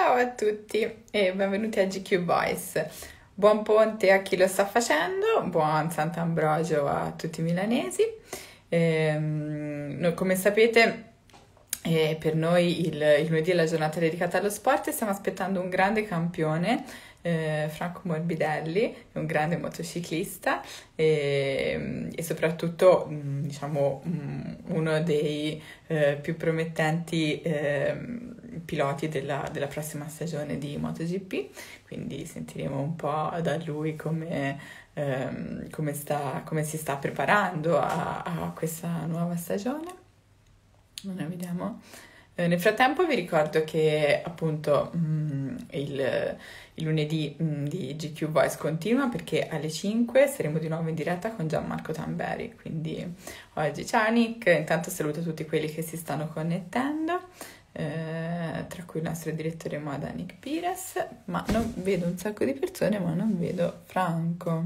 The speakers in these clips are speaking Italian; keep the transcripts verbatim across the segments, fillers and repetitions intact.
Ciao a tutti e benvenuti a G Q Voice. Buon ponte a chi lo sta facendo, buon Sant'Ambrogio a tutti i milanesi. Ehm, noi, come sapete, eh, per noi il, il lunedì è la giornata dedicata allo sport e stiamo aspettando un grande campione, eh, Franco Morbidelli, è un grande motociclista e, e soprattutto, mh, diciamo, mh, uno dei eh, più promettenti ehm, piloti della, della prossima stagione di MotoGP, quindi sentiremo un po' da lui come, ehm, come sta, come si sta preparando a, a questa nuova stagione. Noi vediamo. Eh, nel frattempo vi ricordo che appunto mh, il, il lunedì mh, di G Q Voice continua perché alle cinque saremo di nuovo in diretta con Gianmarco Tamberi, quindi oggi ciao Nick, intanto saluto tutti quelli che si stanno connettendo, eh, tra cui il nostro direttore moda Nick Pires, ma non vedo un sacco di persone, ma non vedo Franco.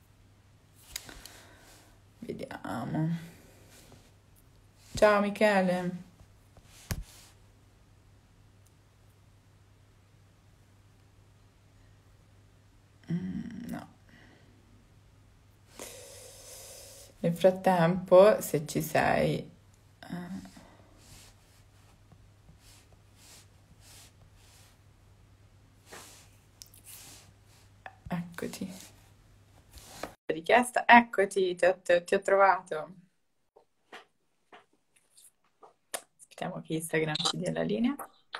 Vediamo. Ciao Michele. Mm, no. Nel frattempo, se ci sei, eh, eccoti. Richiesta, eccoti, ti ho, ti- ti ho trovato. Aspettiamo che Instagram ci dia la linea.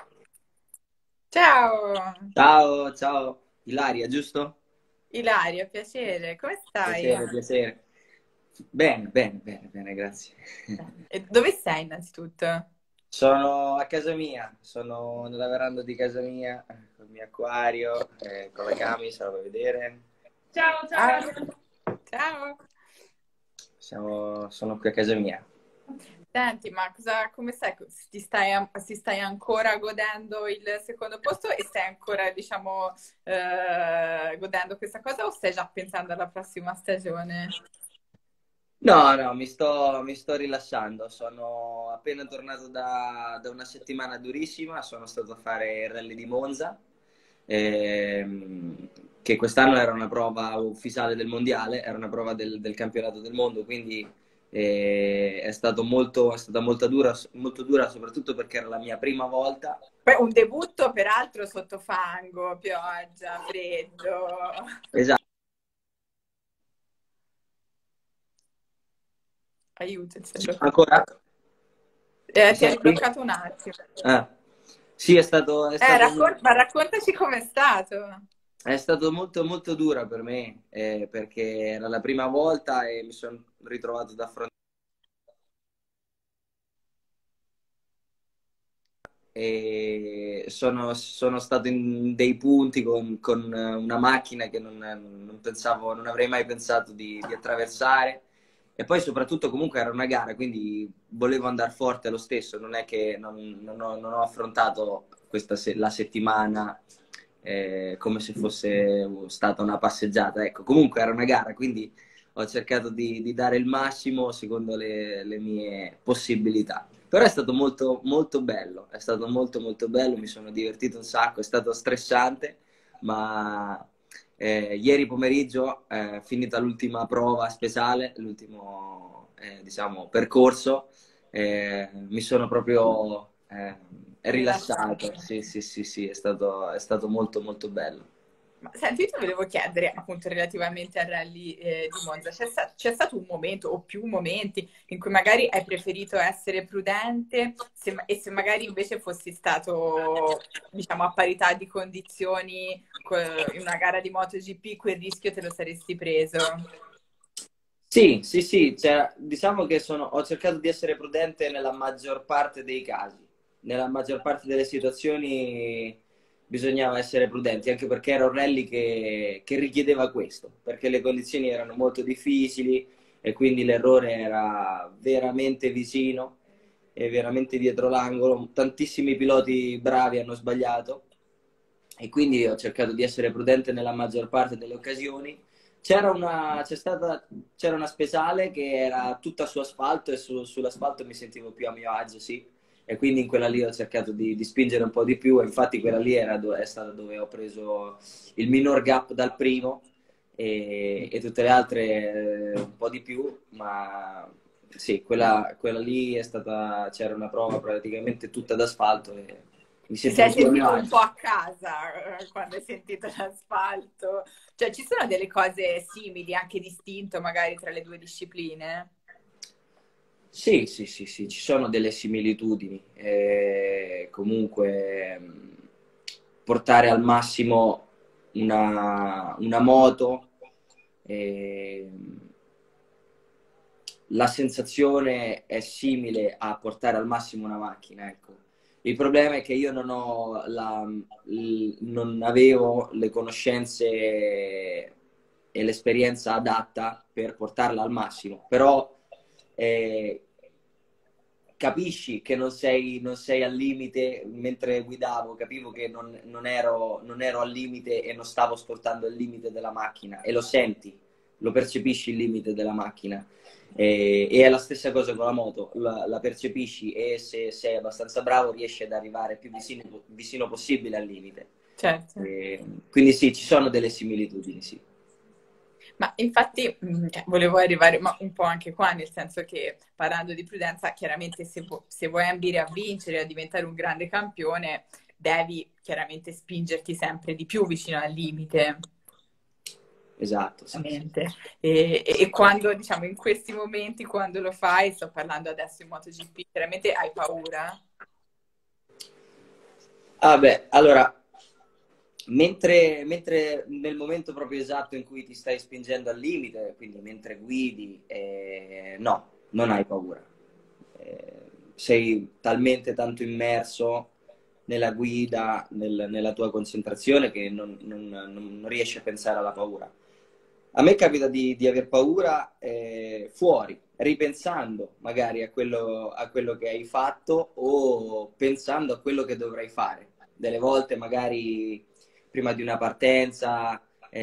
Ciao, Ciao, ciao, Ilaria, giusto? Ilaria, piacere, come stai? Piacere, piacere. Bene, bene, bene, bene, grazie. E dove sei innanzitutto? Sono a casa mia, sono nella veranda di casa mia, con il mio acquario, eh, con la camicia, la vuoi vedere? Ciao, Ah, ciao. ciao. Siamo, sono qui a casa mia. Senti, ma cosa, come stai? Ti stai, ti stai ancora godendo il secondo posto e stai ancora, diciamo, eh, godendo questa cosa o stai già pensando alla prossima stagione? No, no, mi sto, mi sto rilassando, sono appena tornato da, da una settimana durissima, sono stato a fare il rally di Monza, ehm, che quest'anno era una prova ufficiale del mondiale, era una prova del, del campionato del mondo, quindi eh, è stato molto, è stata molto dura, molto dura, soprattutto perché era la mia prima volta. Poi un debutto peraltro sotto fango, pioggia, freddo. Esatto. Aiuto, ti sei bloccato. Ancora? Eh, Mi ti eri senti? bloccato un attimo. Ah. Sì, è stato, è Eh, stato raccon- ma raccontaci com'è stato. È stato molto molto dura per me, eh, perché era la prima volta e mi sono ritrovato ad affrontare e sono, sono stato in dei punti con, con una macchina che non, non pensavo, non avrei mai pensato di, di attraversare. E poi soprattutto comunque era una gara, quindi volevo andare forte lo stesso, non è che non, non ho, non ho affrontato questa se- la settimana eh, come se fosse stata una passeggiata. Ecco, comunque era una gara, quindi ho cercato di, di dare il massimo secondo le, le mie possibilità. Però è stato molto, molto bello, è stato molto, molto bello, mi sono divertito un sacco, è stato stressante, ma eh, ieri pomeriggio, eh, finita l'ultima prova speciale, l'ultimo, eh, diciamo, percorso, eh, mi sono proprio eh, rilassato. Rilassante. Sì, sì, sì, sì, è stato, è stato molto, molto bello. Ma senti, io ti volevo chiedere appunto relativamente al rally eh, di Monza, c'è sta- c'è stato un momento o più momenti in cui magari hai preferito essere prudente se- e se magari invece fossi stato, diciamo, a parità di condizioni co- in una gara di MotoGP, quel rischio te lo saresti preso? Sì, sì, sì, cioè, diciamo che sono, ho cercato di essere prudente nella maggior parte dei casi, nella maggior parte delle situazioni bisognava essere prudenti, anche perché era un rally che, che richiedeva questo, perché le condizioni erano molto difficili e quindi l'errore era veramente vicino e veramente dietro l'angolo. Tantissimi piloti bravi hanno sbagliato e quindi ho cercato di essere prudente nella maggior parte delle occasioni. C'era una, c'è stata, c'era una speciale che era tutta su asfalto e su, sull'asfalto mi sentivo più a mio agio, sì. e quindi in quella lì ho cercato di, di spingere un po' di più, e infatti quella lì era do- è stata dove ho preso il minor gap dal primo, e, e tutte le altre eh, un po' di più, ma sì, quella, quella lì è stata, c'era una prova praticamente tutta d'asfalto e mi Ti sentivo sei più a mio sentito un agio. po' a casa eh, quando hai sentito l'asfalto? Cioè, ci sono delle cose simili, anche distinto magari tra le due discipline? Sì, sì, sì, sì, ci sono delle similitudini. Eh, comunque, mh, portare al massimo una, una moto, eh, la sensazione è simile a portare al massimo una macchina, ecco. Il problema è che io non ho la, l- non avevo le conoscenze e l'esperienza adatta per portarla al massimo, però eh, capisci che non sei, non sei al limite. Mentre guidavo capivo che non, non ero, non ero al limite e non stavo sfruttando il limite della macchina, e lo senti, lo percepisci il limite della macchina. E, e è la stessa cosa con la moto, la, la percepisci, e se sei abbastanza bravo riesci ad arrivare più vicino, vicino possibile al limite. Certo. E, quindi sì, ci sono delle similitudini, sì. Ma infatti mh, cioè, volevo arrivare ma un po' anche qua, nel senso che parlando di prudenza, chiaramente se, vu- se vuoi ambire a vincere, a diventare un grande campione, devi chiaramente spingerti sempre di più vicino al limite. Esatto, sì, sì. Ovviamente. E, e- e quando, diciamo, in questi momenti, quando lo fai, sto parlando adesso in MotoGP, chiaramente hai paura? Ah beh, allora, mentre, mentre nel momento proprio esatto in cui ti stai spingendo al limite, quindi mentre guidi, eh, no, non hai paura. Eh, sei talmente tanto immerso nella guida, nel- nella tua concentrazione, che non, non- non riesci a pensare alla paura. A me capita di, di aver paura eh, fuori, ripensando magari a quello, a quello che hai fatto, o pensando a quello che dovrai fare. Delle volte magari prima di una partenza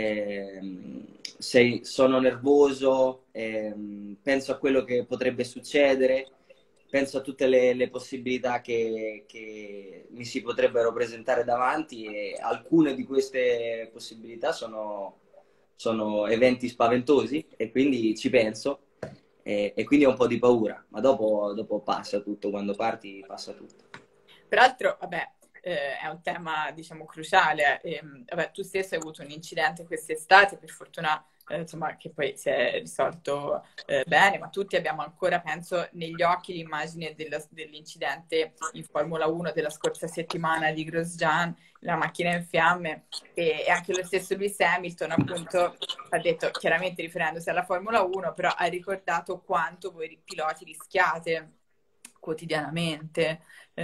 ehm, sei- sono nervoso, ehm, penso a quello che potrebbe succedere, penso a tutte le, le possibilità che, che mi si potrebbero presentare davanti, e alcune di queste possibilità sono, sono eventi spaventosi, e quindi ci penso, e, e quindi ho un po' di paura, ma dopo, dopo passa tutto, quando parti passa tutto. Peraltro, vabbè, eh, è un tema, diciamo, cruciale. Ehm, vabbè, tu stesso hai avuto un incidente quest'estate, per fortuna, eh, insomma, che poi si è risolto, eh, bene, ma tutti abbiamo ancora, penso, negli occhi l'immagine dello- dell'incidente in Formula uno della scorsa settimana di Grosjean, la macchina in fiamme, e, e anche lo stesso Lewis Hamilton, appunto, ha detto, chiaramente riferendosi alla Formula uno, però ha ricordato quanto voi piloti rischiate quotidianamente.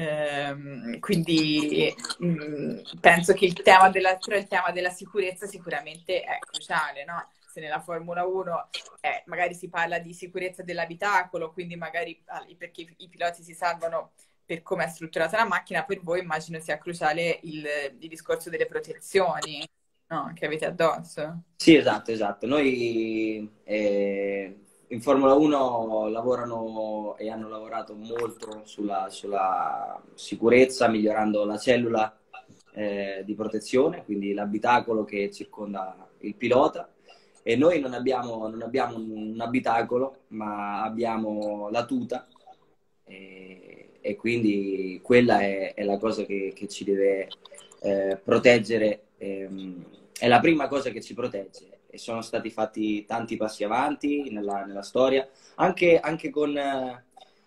Ehm, quindi mh, penso che il tema della, però il tema della sicurezza sicuramente è cruciale, no? Se nella Formula uno eh, magari si parla di sicurezza dell'abitacolo, quindi magari ah, perché i, i piloti si salvano per come è strutturata la macchina, per voi immagino sia cruciale il, il discorso delle protezioni, no? Che avete addosso. Sì, esatto, esatto. Noi eh, in Formula uno lavorano e hanno lavorato molto sulla, sulla sicurezza, migliorando la cellula eh, di protezione, quindi l'abitacolo che circonda il pilota. E noi non abbiamo, non abbiamo un abitacolo, ma abbiamo la tuta, e, e quindi quella è, è la cosa che, che ci deve eh, proteggere, ehm, è la prima cosa che ci protegge, e sono stati fatti tanti passi avanti nella, nella storia, anche, anche con, eh,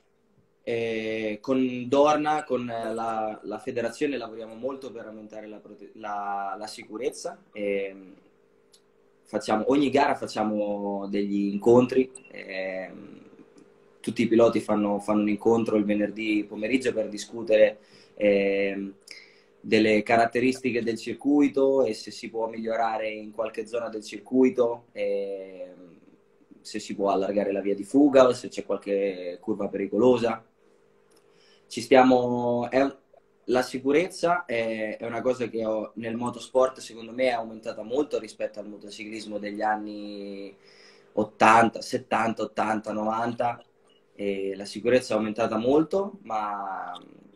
eh, con Dorna, con la, la federazione lavoriamo molto per aumentare la, prote- la- la sicurezza. E, facciamo, ogni gara facciamo degli incontri, ehm, tutti i piloti fanno, fanno un incontro il venerdì pomeriggio per discutere ehm, delle caratteristiche del circuito, e se si può migliorare in qualche zona del circuito, ehm, se si può allargare la via di fuga o se c'è qualche curva pericolosa. Ci stiamo, è, la sicurezza è, è una cosa che ho, nel motorsport secondo me è aumentata molto rispetto al motociclismo degli anni ottanta, settanta, ottanta, novanta, e la sicurezza è aumentata molto, ma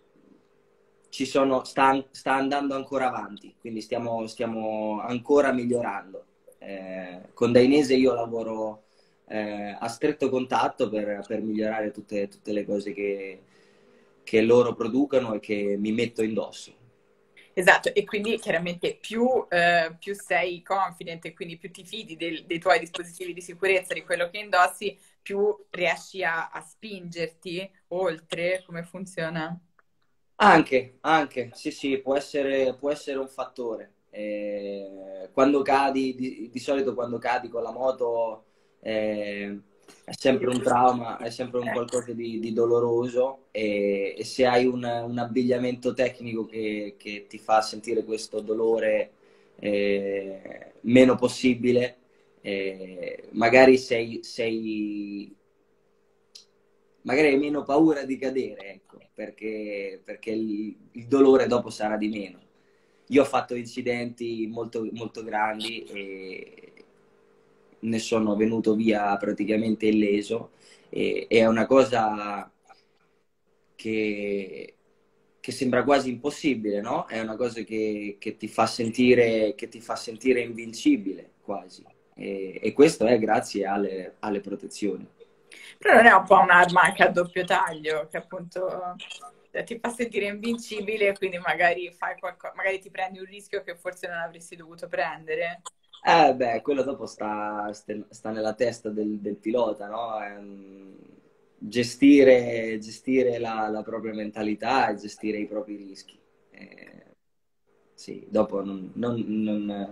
ci sono, sta, sta andando ancora avanti, quindi stiamo, stiamo ancora migliorando. Eh, con Dainese io lavoro eh, a stretto contatto per, per migliorare tutte, tutte le cose che, che loro producono e che mi metto indosso. Esatto, e quindi chiaramente più, eh, più sei confident e quindi più ti fidi del- dei tuoi dispositivi di sicurezza, di quello che indossi, più riesci a, a spingerti oltre. Come funziona? Anche, anche, sì, sì, può essere, può essere un fattore. Eh, quando cadi, di, di solito quando cadi con la moto eh, è sempre un trauma, è sempre un Eh, qualcosa di, di doloroso e, e se hai un, un abbigliamento tecnico che, che ti fa sentire questo dolore eh, meno possibile, eh, magari sei, sei magari hai meno paura di cadere, ecco, perché, perché il, il dolore dopo sarà di meno. Io ho fatto incidenti molto, molto grandi e ne sono venuto via praticamente illeso e, e è una cosa che, che sembra quasi impossibile, no? È una cosa che, che ti fa sentire, che ti fa sentire invincibile quasi. E, e questo è grazie alle, alle protezioni. Però non è un po' un'arma anche a doppio taglio, che appunto eh, ti fa sentire invincibile, quindi magari fai qualcosa, magari ti prendi un rischio che forse non avresti dovuto prendere. Eh beh, quello dopo sta, sta nella testa del, del pilota, no? Ehm, gestire gestire la, la propria mentalità e gestire i propri rischi. Eh, sì, dopo non, non, non,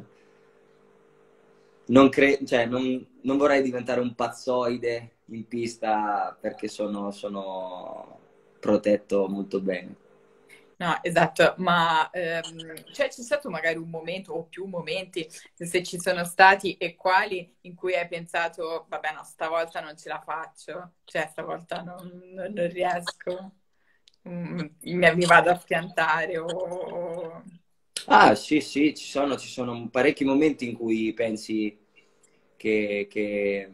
non, cre- cioè, non, non vorrei diventare un pazzoide in pista perché sono, sono protetto molto bene. No, esatto, ma ehm, cioè, c'è stato magari un momento o più momenti, se ci sono stati e quali, in cui hai pensato, vabbè, no, stavolta non ce la faccio, cioè stavolta non, non- non riesco, Mm, mi, mi vado a schiantare o... Ah, sì, sì, ci sono, ci sono parecchi momenti in cui pensi che, che,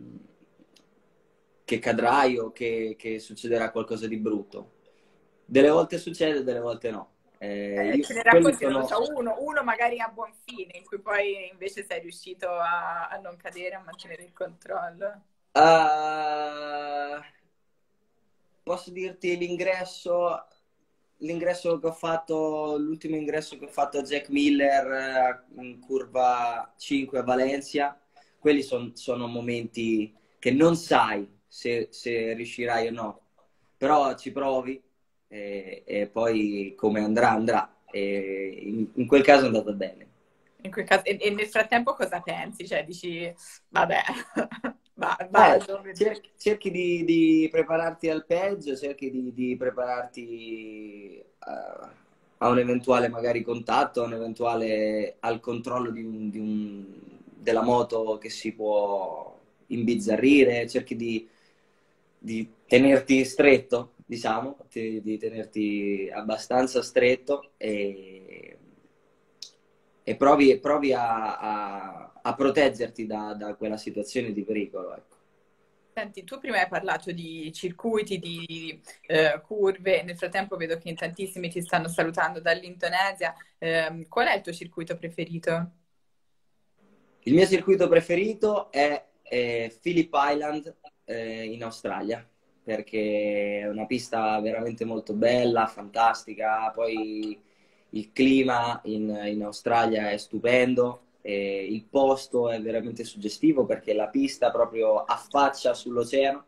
che cadrai o che, che succederà qualcosa di brutto. Delle volte succede, delle volte no. Eh, Eh, io, ce ne quelli racconti, non lo sono, so, uno, uno magari a buon fine, in cui poi invece sei riuscito a, a non cadere, a mantenere il controllo. Ah, posso dirti l'ingresso, l'ingresso che ho fatto, l'ultimo ingresso che ho fatto a Jack Miller eh, in curva cinque a Valencia. Quelli son- sono momenti che non sai se, se riuscirai o no, però ci provi e, e poi come andrà, andrà. E in, in quel caso è andato bene. In quel caso, e, e nel frattempo cosa pensi? Cioè dici, vabbè, va- Eh, vado, vedo. cerchi, cerchi di, di prepararti al peggio, cerchi di, di prepararti eh, a un eventuale magari contatto, a un eventuale al controllo di un- di un- della moto che si può imbizzarrire, cerchi di, di tenerti stretto, diciamo, ti- di tenerti abbastanza stretto e, e provi, provi a, a- a proteggerti da, da quella situazione di pericolo, ecco. Senti, tu prima hai parlato di circuiti, di eh, curve, nel frattempo vedo che in tantissimi ti stanno salutando dall'Indonesia. Ehm, qual è il tuo circuito preferito? Il mio circuito preferito è eh, Phillip Island eh, in Australia, perché è una pista veramente molto bella, fantastica. Poi il clima in, in Australia è stupendo, e il posto è veramente suggestivo perché la pista proprio affaccia sull'oceano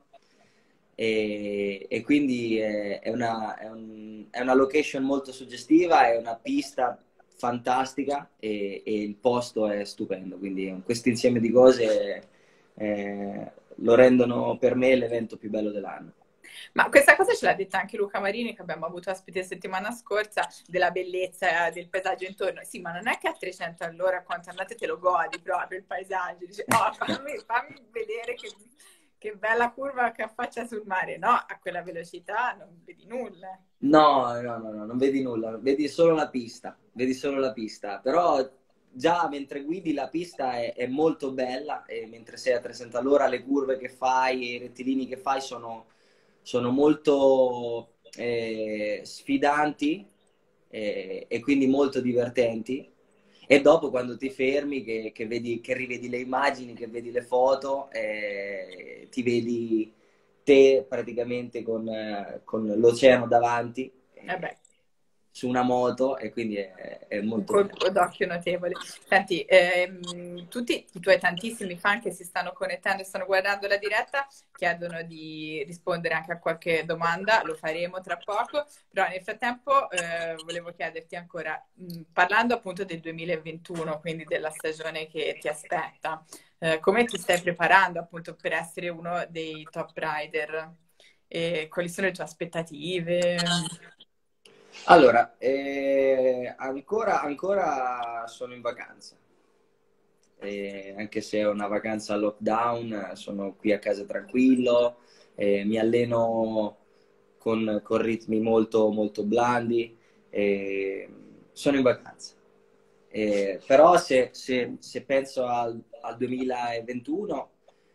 e, e quindi è, è una, è un- è una location molto suggestiva, è una pista fantastica e, e il posto è stupendo, quindi questo insieme di cose eh, lo rendono per me l'evento più bello dell'anno. Ma questa cosa ce l'ha detta anche Luca Marini, che abbiamo avuto ospite la settimana scorsa, della bellezza del paesaggio intorno. Sì, ma non è che a trecento all'ora quando andate te lo godi proprio il paesaggio. Dice, oh, fammi, fammi vedere che, che bella curva che affaccia sul mare. No, a quella velocità non vedi nulla. No, no, no, no, non vedi nulla, vedi solo la pista, vedi solo la pista, però già mentre guidi la pista è, è molto bella e mentre sei a trecento all'ora le curve che fai, i rettilini che fai sono, sono molto eh, sfidanti e, e quindi molto divertenti. E dopo quando ti fermi, che, che, vedi, che rivedi le immagini, che vedi le foto, eh, ti vedi te praticamente con, eh, con l'oceano davanti, Eh beh, eh, su una moto, e quindi è, è un molto bello. colpo d'occhio notevole. Senti, ehm, tutti i tuoi tantissimi fan che si stanno connettendo e stanno guardando la diretta chiedono di rispondere anche a qualche domanda, lo faremo tra poco, però nel frattempo eh, volevo chiederti ancora, mh, parlando appunto del duemilaventuno, quindi della stagione che ti aspetta, eh, come ti stai preparando appunto per essere uno dei top rider? E quali sono le tue aspettative? Allora, eh, ancora, ancora sono in vacanza. Eh, anche se è una vacanza a lockdown, sono qui a casa tranquillo, eh, mi alleno con, con ritmi molto, molto blandi, eh, sono in vacanza. Eh, però se, se- se penso al, al duemilaventuno,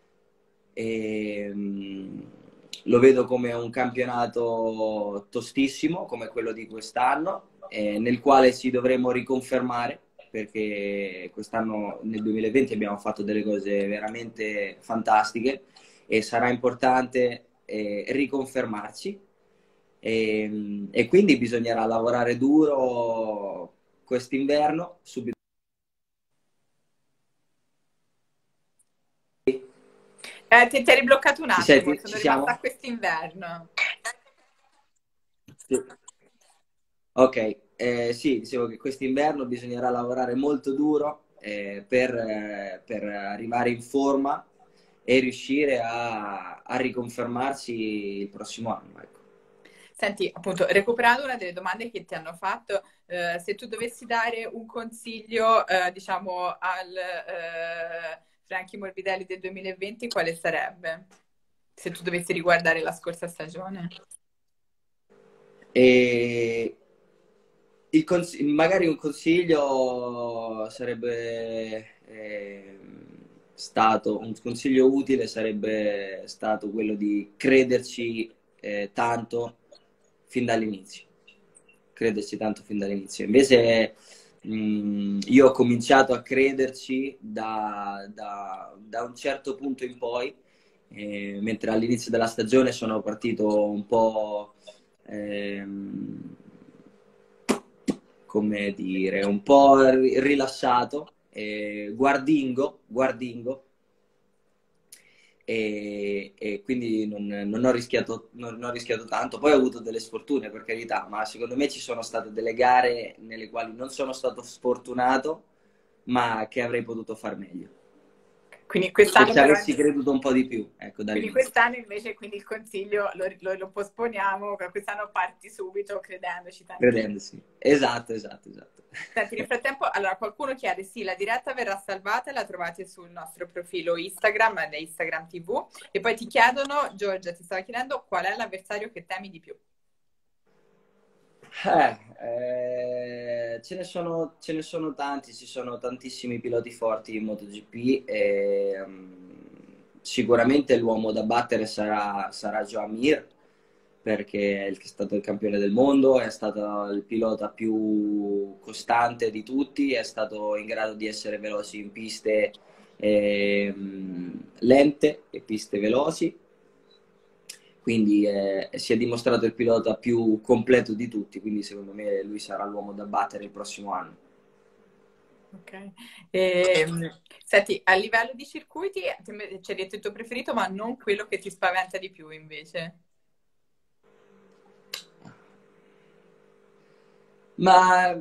ehm, lo vedo come un campionato tostissimo, come quello di quest'anno, eh, nel quale ci dovremo riconfermare, perché quest'anno nel duemilaventi abbiamo fatto delle cose veramente fantastiche e sarà importante eh, riconfermarci. E, e quindi bisognerà lavorare duro quest'inverno, subito. Eh, ti, ti eri bloccato un Ci attimo, senti? sono Ci rimasta a siamo? quest'inverno. Sì. Ok, eh, sì, dicevo che quest'inverno bisognerà lavorare molto duro eh, per, eh, per arrivare in forma e riuscire a, a riconfermarsi il prossimo anno. Ecco. Senti, appunto, recuperando una delle domande che ti hanno fatto, eh, se tu dovessi dare un consiglio, eh, diciamo, al eh, Franchi Morbidelli del duemilaventi, quale sarebbe? Se tu dovessi riguardare la scorsa stagione. E il cons- magari un consiglio sarebbe eh, stato, un consiglio utile sarebbe stato quello di crederci eh, tanto fin dall'inizio. Crederci tanto fin dall'inizio. Invece mh, io ho cominciato a crederci da, da, da un certo punto in poi, eh, mentre all'inizio della stagione sono partito un po' ehm, come dire, un po' rilassato, eh, guardingo, guardingo, e, e quindi non, non ho rischiato, non ho rischiato tanto. Poi ho avuto delle sfortune, per carità, ma secondo me ci sono state delle gare nelle quali non sono stato sfortunato, ma che avrei potuto far meglio. Quindi Se quest'anno ci però, avessi creduto un po' di più, ecco, quindi dall'inizio. quest'anno invece, quindi il consiglio lo, lo, lo posponiamo, quest'anno parti subito credendoci tantissimo. Credendosi. Esatto, esatto, esatto. Senti, nel frattempo, allora qualcuno chiede, sì, la diretta verrà salvata, la trovate sul nostro profilo Instagram, da Instagram T V, e poi ti chiedono, Giorgia ti stava chiedendo qual è l'avversario che temi di più. Eh, eh, ce ne sono, ce ne sono tanti, ci sono tantissimi piloti forti in MotoGP e mm, sicuramente l'uomo da battere sarà, sarà Joan Mir, perché è il- è stato il campione del mondo, è stato il pilota più costante di tutti, è stato in grado di essere veloce in piste ehm, lente e piste veloci, quindi eh, si è dimostrato il pilota più completo di tutti, quindi secondo me lui sarà l'uomo da battere il prossimo anno. Ok. Ehm, senti, a livello di circuiti, ti- ci hai detto il tuo preferito, ma non quello che ti spaventa di più invece. Ma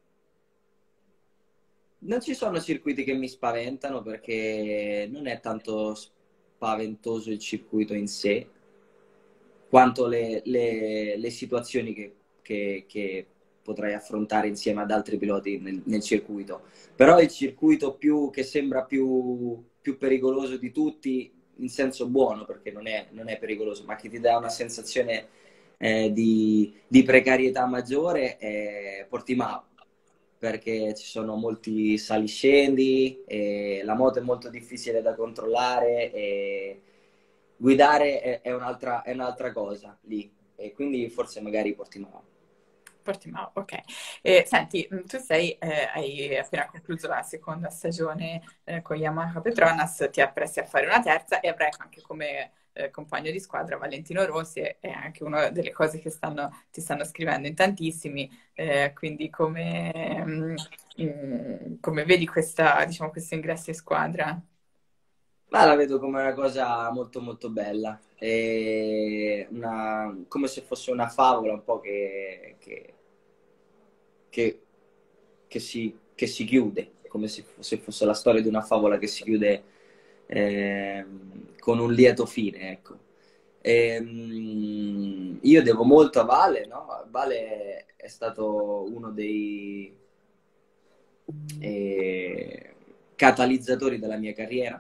non ci sono circuiti che mi spaventano perché non è tanto spaventoso il circuito in sé, quanto le, le- le situazioni che, che- che potrai affrontare insieme ad altri piloti nel, nel circuito. Però il circuito più, che sembra più, più pericoloso di tutti, in senso buono, perché non è, non è pericoloso, ma che ti dà una sensazione eh, di, di precarietà maggiore, è Portimao, perché ci sono molti saliscendi, e la moto è molto difficile da controllare e guidare è, è un'altra, è un'altra cosa lì, e quindi forse magari Portimao. Portimao, ok. E, senti, mh, tu sei, eh, hai appena concluso la seconda stagione eh, con Yamaha Petronas, ti appresti a fare una terza e avrai anche come eh, compagno di squadra Valentino Rossi, e è anche una delle cose che stanno, ti stanno scrivendo in tantissimi, eh, quindi come, mh, mh, come vedi questa, diciamo, questo ingresso in squadra? Ma la vedo come una cosa molto molto bella, è una- come se fosse una favola un po' che, che- che- che si, che si chiude, come se fosse, fosse la storia di una favola che si chiude ehm, con un lieto fine, ecco. Ehm, io devo molto a Vale, no? Vale è stato uno dei eh, catalizzatori della mia carriera.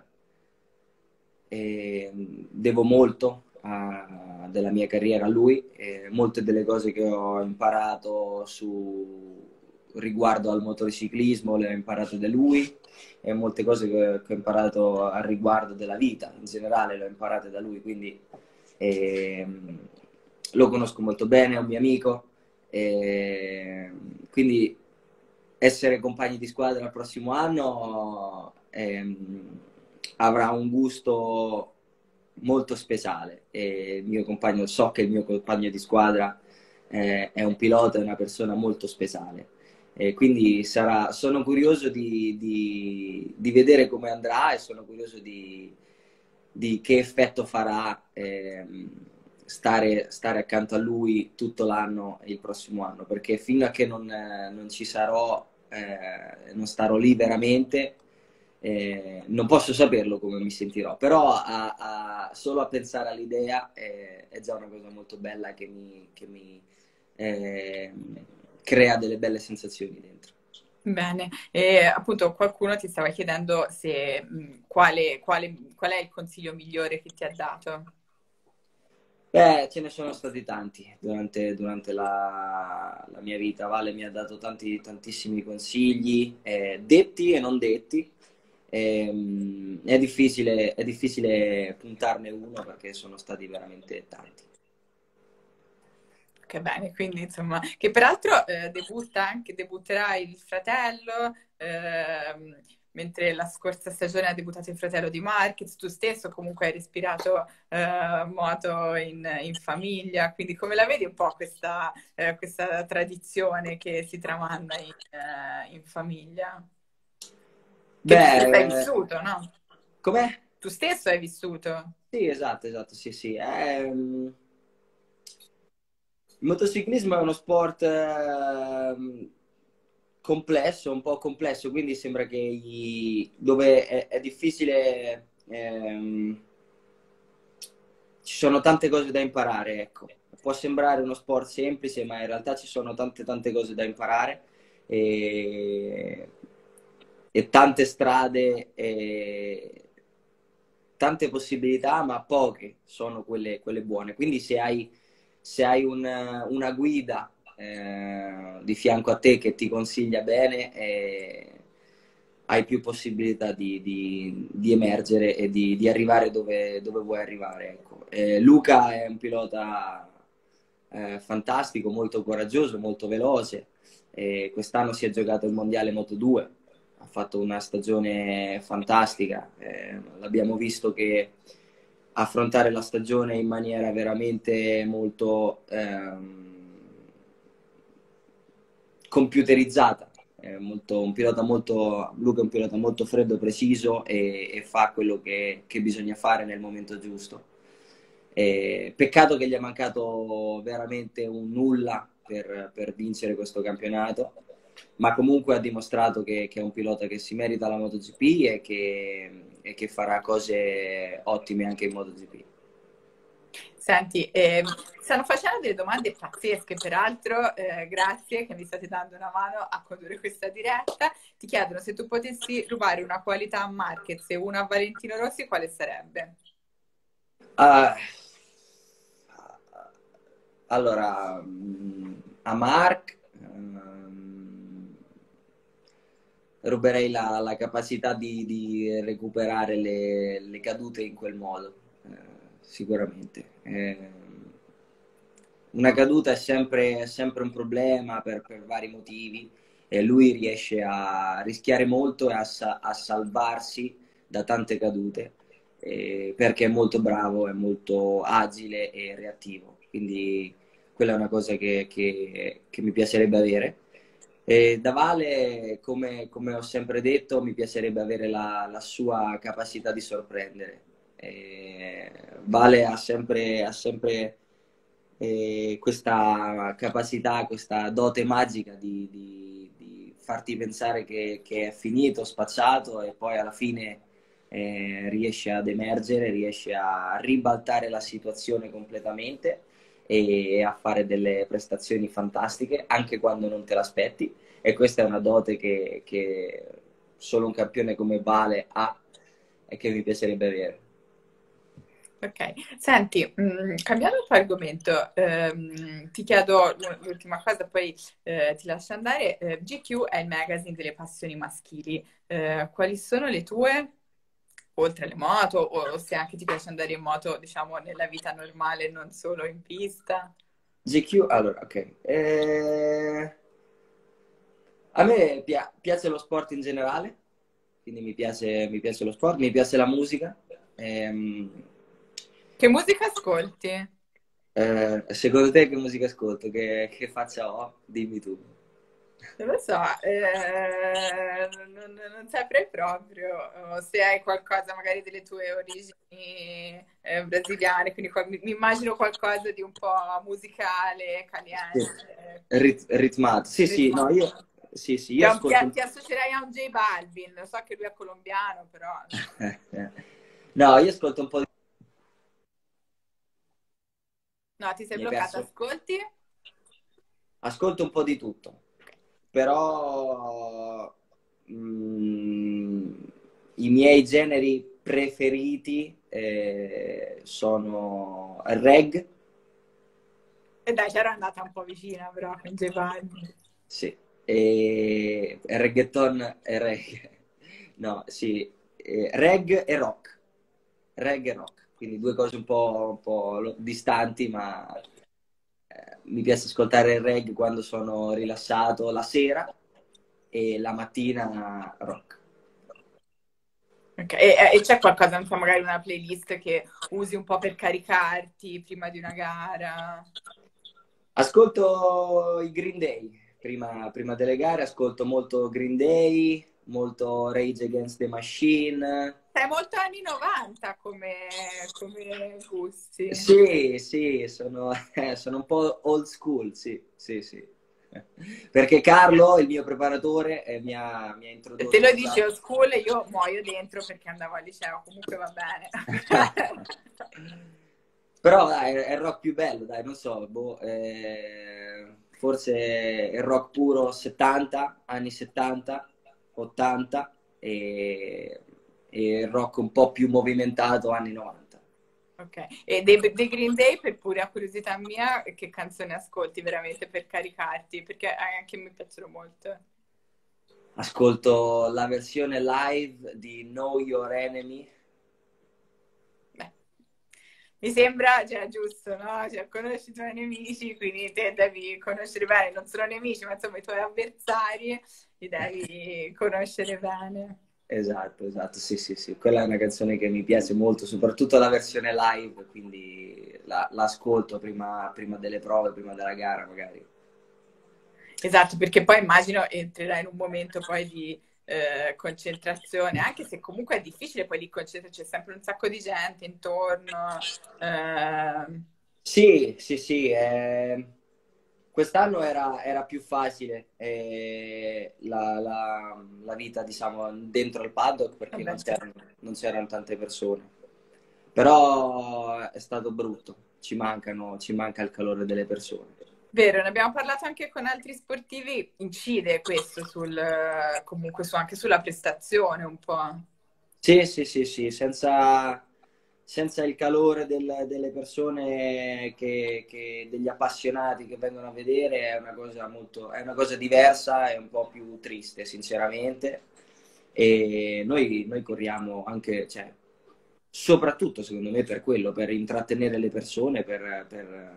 E devo molto a- della mia carriera a lui, e molte delle cose che ho imparato su, riguardo al motociclismo le ho imparate da lui, e molte cose che, che ho imparato al riguardo della vita in generale le ho imparate da lui, quindi ehm, lo conosco molto bene, è un mio amico, e quindi essere compagni di squadra il prossimo anno ehm, avrà un gusto molto speciale. E il mio compagno, so che il mio compagno di squadra eh, è un pilota, è una persona molto speciale. E quindi sarà, sono curioso di, di- di vedere come andrà, e sono curioso di, di che effetto farà ehm, stare, stare accanto a lui tutto l'anno e il prossimo anno, perché fino a che non, eh, non ci sarò, eh, non starò lì veramente, eh, non posso saperlo come mi sentirò, però a, a- solo a pensare all'idea eh, è già una cosa molto bella che mi, che mi, eh, crea delle belle sensazioni dentro. Bene, e appunto qualcuno ti stava chiedendo se, mh, quale, quale- qual è il consiglio migliore che ti ha dato. Beh, ce ne sono stati tanti durante, durante la, la mia vita. Vale mi ha dato tanti, tantissimi consigli, eh, detti e non detti. Ehm, è difficile, è difficile puntarne uno perché sono stati veramente tanti. Che bene, quindi insomma, che peraltro eh, debutta anche, debutterà il fratello, ehm, mentre la scorsa stagione ha debuttato il fratello di Marquez, tu stesso comunque hai respirato eh, moto in, in famiglia, quindi come la vedi un po' questa, eh, questa tradizione che si tramanda in, eh, in famiglia? Che tu stesso hai Beh, vissuto, no? com'è? Tu stesso hai vissuto. Sì, esatto, esatto, sì, sì. Ehm, il motociclismo è uno sport ehm, complesso, un po' complesso, quindi sembra che i- dove è, è difficile, ehm, ci sono tante cose da imparare, ecco. Può sembrare uno sport semplice, ma in realtà ci sono tante tante cose da imparare, e, e tante strade e tante possibilità, ma poche sono quelle, quelle buone. Quindi se hai, se hai un- una guida eh, di fianco a te che ti consiglia bene, eh, hai più possibilità di, di- di emergere e di, di arrivare dove, dove vuoi arrivare. Ecco. Eh, Luca è un pilota eh, fantastico, molto coraggioso, molto veloce. E quest'anno si è giocato il mondiale Moto due, ha fatto una stagione fantastica. Eh, l'abbiamo visto che affrontare la stagione in maniera veramente molto ehm, computerizzata. È molto, un pilota molto, Luca è un pilota molto freddo, preciso, e, e fa quello che, che bisogna fare nel momento giusto. E peccato che gli è mancato veramente un nulla per, per vincere questo campionato, ma comunque ha dimostrato che, che è un pilota che si merita la MotoGP, e che, e che farà cose ottime anche in MotoGP. Senti, ehm, stanno facendo delle domande pazzesche, peraltro, eh, grazie che mi state dando una mano a condurre questa diretta. Ti chiedono se tu potessi rubare una qualità a Marquez e una a Valentino Rossi, quale sarebbe? Ah, allora, mm, a Mark ehm, ruberei la, la capacità di, di recuperare le, le cadute in quel modo, eh, sicuramente. Eh, una caduta è sempre, è sempre un problema per, per vari motivi e lui riesce a rischiare molto e a, sa- a salvarsi da tante cadute eh, perché è molto bravo, è molto agile e reattivo. Quindi quella è una cosa che, che- che mi piacerebbe avere. E da Vale, come, come ho sempre detto, mi piacerebbe avere la, la sua capacità di sorprendere. Eh, Vale ha sempre, ha sempre eh, questa capacità, questa dote magica di, di- di farti pensare che, che è finito, spacciato e poi alla fine eh, riesce ad emergere, riesce a ribaltare la situazione completamente e a fare delle prestazioni fantastiche anche quando non te l'aspetti. E questa è una dote che, che solo un campione come Vale ha e che mi piacerebbe avere. Ok, senti, mh, cambiando un po' argomento, ehm, ti chiedo l'u- l'ultima cosa, poi eh, ti lascio andare. Eh, G Q è il magazine delle passioni maschili. Eh, quali sono le tue, oltre alle moto, o se anche ti piace andare in moto, diciamo, nella vita normale, non solo in pista? G Q, allora, ok. Eh, A me pia- piace lo sport in generale, quindi mi piace, mi piace lo sport, mi piace la musica. Ehm, Che musica ascolti? eh, secondo te che musica ascolto? Che, che faccia ho? Dimmi tu. Non lo so, eh, non, non- non saprei proprio. O se hai qualcosa magari delle tue origini eh, brasiliane, quindi qual- mi mi immagino qualcosa di un po' musicale, Sì. caliente, Rit- ritmato. Sì, sì, no, ritmato. io, sì, sì, Ti, io ti- ascolto. ti associerei a un J Balvin, lo so che lui è colombiano, però... No, io ascolto un po' di... No, ti sei Mi hai bloccata, perso? ascolti? Ascolto un po' di tutto, però mm, i miei generi preferiti eh, sono il reg, E dai, c'era andata un po' vicina però con J Balvin. sì, e il reggaeton e reggae. No, sì, eh, reg e rock, reg e rock, quindi due cose un po', un po' lo- distanti, ma eh, mi piace ascoltare il reggae quando sono rilassato la sera e la mattina rock. Ok, E, e c'è qualcosa, non so, magari una playlist che usi un po' per caricarti prima di una gara? Ascolto i Green Day, prima, prima delle gare ascolto molto Green Day, molto Rage Against the Machine. Sei molto anni novanta come, come gusti. Sì, sì, sono, eh, sono un po' old school, sì, sì, sì. Perché Carlo, il mio preparatore, eh, mi ha, mi ha Se te introdotto, lo dici diciamo. old school, io muoio dentro perché andavo al liceo, comunque va bene. Però dai, è il rock più bello, dai, non so, boh, eh, forse il rock puro settanta, anni settanta, ottanta e, e il rock un po' più movimentato anni novanta. Ok, e dei, dei Green Day, per pura curiosità mia, che canzone ascolti veramente per caricarti? Perché anche a me piacciono molto. Ascolto la versione live di Know Your Enemy. Beh, mi sembra, cioè, giusto, no? Cioè, conosci i tuoi nemici, quindi te devi conoscere bene, non solo nemici, ma insomma i tuoi avversari li devi conoscere bene. Esatto, esatto, sì, sì, sì, quella è una canzone che mi piace molto, soprattutto la versione live, quindi la, l'ascolto prima, prima delle prove, prima della gara magari. Esatto, perché poi immagino entrerai in un momento poi di eh, concentrazione, anche se comunque è difficile poi di concentrarsi, c'è sempre un sacco di gente intorno. eh, Sì, sì, sì, eh, quest'anno era, era più facile eh, la, la- la vita, diciamo, dentro il paddock perché non vabbè, certo. c'erano, non c'erano tante persone. Però è stato brutto, ci mancano, ci manca il calore delle persone. Vero, ne abbiamo parlato anche con altri sportivi, incide questo sul, comunque su- anche sulla prestazione un po'. Sì, sì, sì, sì, senza, senza il calore del- delle persone che, che- degli appassionati che vengono a vedere è una cosa molto, è una cosa diversa e un po' più triste, sinceramente. E noi, noi corriamo anche, cioè, soprattutto secondo me per quello, per intrattenere le persone, per, per-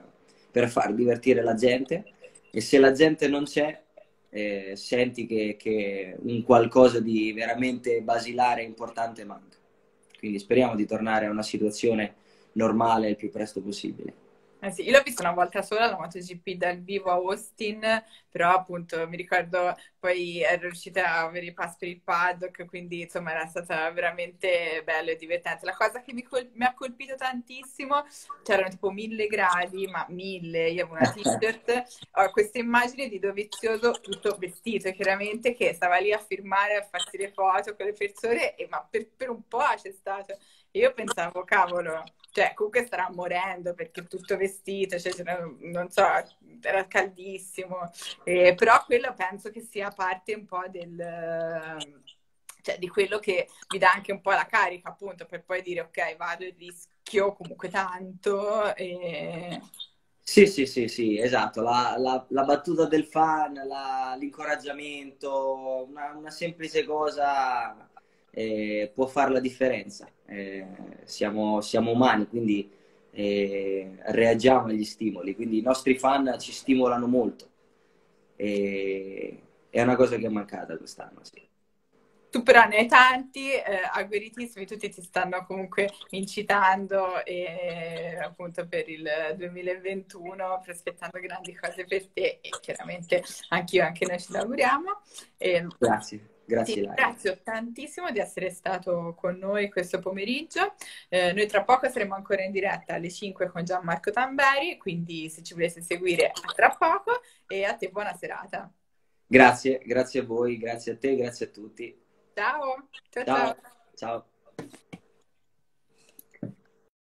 per far divertire la gente, e se la gente non c'è, eh, senti che, che un qualcosa di veramente basilare e importante manca. Quindi speriamo di tornare a una situazione normale il più presto possibile. Eh sì, io l'ho vista una volta sola la MotoGP dal vivo a Austin, però appunto mi ricordo poi ero riuscita a avere i pass per il paddock, quindi insomma era stata veramente bello e divertente. La cosa che mi, col- mi ha colpito tantissimo, c'erano tipo mille gradi, ma mille, io avevo una t-shirt, ho queste immagini di Dovizioso tutto vestito, chiaramente, che stava lì a firmare, a farsi le foto con le persone, e, ma per, per un po' c'è stato. E io pensavo, cavolo, cioè comunque starà morendo perché è tutto vestito, cioè, c'era- non so, era caldissimo. Eh, però quello penso che sia parte un po' del, cioè, di quello che mi dà anche un po' la carica, appunto, per poi dire ok, vado e rischio comunque tanto. E... Sì, sì, sì, sì, esatto, la, la- la battuta del fan, la- l'incoraggiamento, una, una semplice cosa eh, può fare la differenza. Eh, siamo, siamo umani, quindi eh, reagiamo agli stimoli, quindi i nostri fan ci stimolano molto. E, è una cosa che è mancata quest'anno, sì. Tu però ne hai tanti, eh, agguerritissimi, tutti ti stanno comunque incitando e, appunto per il duemilaventuno, prospettando grandi cose per te e chiaramente anch'io, anche noi ce l'auguriamo. E Grazie, ti grazie Ilaria. ringrazio tantissimo di essere stato con noi questo pomeriggio. Eh, noi tra poco saremo ancora in diretta alle cinque con Gianmarco Tamberi, quindi se ci volete seguire a tra poco, e a te buona serata. Grazie, grazie a voi, grazie a te, grazie a tutti. Ciao, ciao ciao. Ciao, ciao.